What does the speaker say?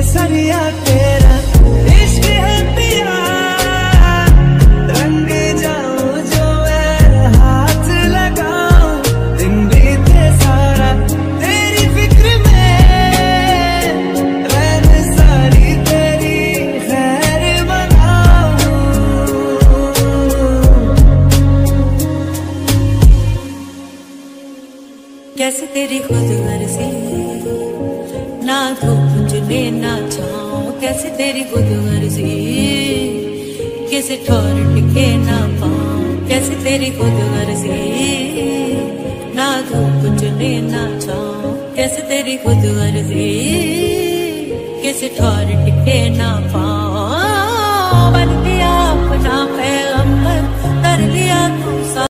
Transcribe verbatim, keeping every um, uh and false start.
सरिया तेरा इश्क है पिया, रंग जाऊं जो मैं हाथ लगाऊं, दिन बीते सारा तेरी फिक्र में, रैन सारी तेरी खैर मनाऊं। कैसे तेरी खुद गर्जी, ना धूप चुने ना छाऊं, कैसे तेरी खुद गर्जी, कैसे ठोर टिके ना पाऊं, कैसे तेरी खुद गर्जी, ना धूप चुने ना छाऊं, कैसे तेरी खुद गर्जी, कैसे ठोर टिके ना